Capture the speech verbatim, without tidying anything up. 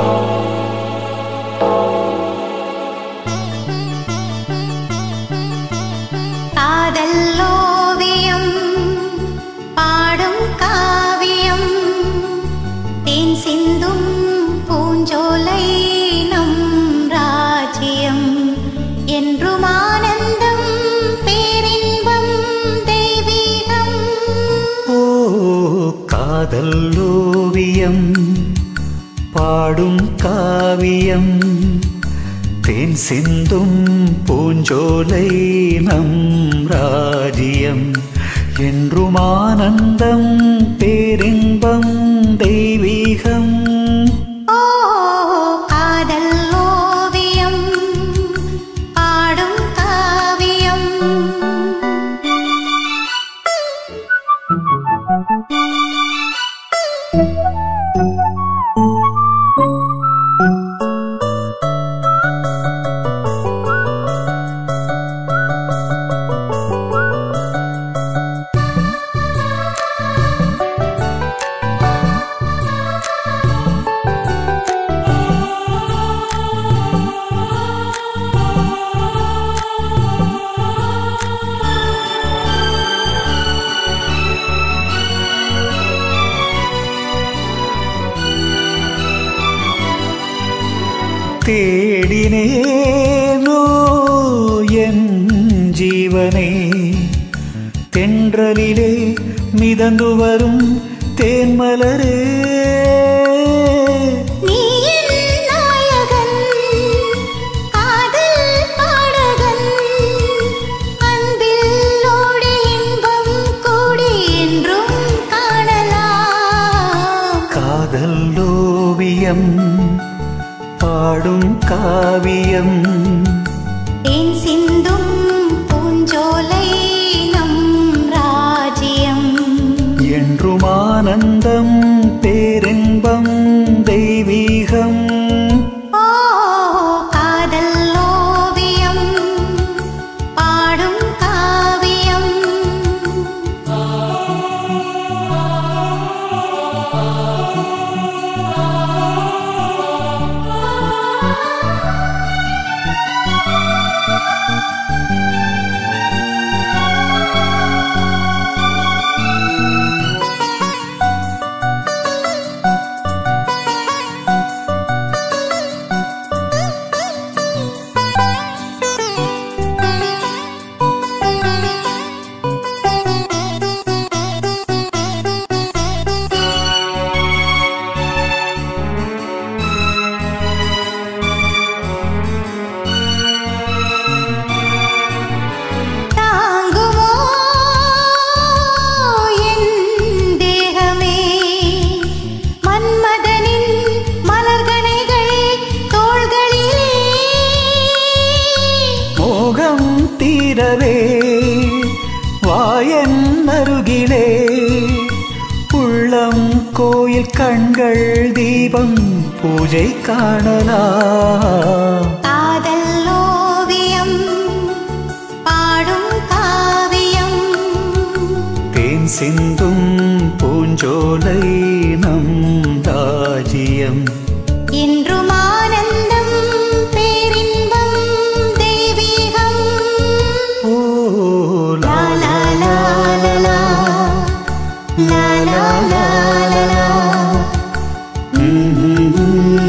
காதல்லோவியம் பாடும் காவியம் தேன் சிந்தும் பூஞ்சோலை நம் ராஜ்யம் என்றும் ஆனந்தம் பேரின்பம் தெய்வீகம். ஓ காதல்லோவியம் பாடும் காவியம் தேன் சிந்தும் பூஞ்சோலை நம் ராஜ்யம் என்றும் ஆனந்தம் பேரின்பம் தெய்வீகம். ஓ காதல்லோவியம் பாடும் காவியம். தேடினேனோ என் ஜீவனே தென்றலிலே மிதந்து வரும் தேன்மலரே. நீ என் நாயகன் காதல் பாடகன் அன்பில் ஓடி இன்பம் கூடி என்றும் காணலாம். காதல்லோவியம் பாடும் காவியம் தேன் சிந்தும் பூஞ்சோலை நம் ராஜ்யம் என்றும் ஆனந்தம் பேரின்பம் தெய்வீகம். ஓ காதல்லோவியம் பாடும் காவியம். தாங்குமோ என் தேகமே மன்மதனின் மலர்கணைகள் தோள்களிலே. மோகம் தீரவே வாயன் அருகிலே உள்ளம் கோயில் கண்கள் தீபம் பூஜை காணலாம். காதல்லோவியம் பாடும் காவியம் தேன் சிந்தும் பூஞ்சோலை நம் ராஜ்யம் என்றும் ஆனந்தம் பேரின்பம் தெய்வீகம். ஓ லா லா லா லா லா லா லா லா லா.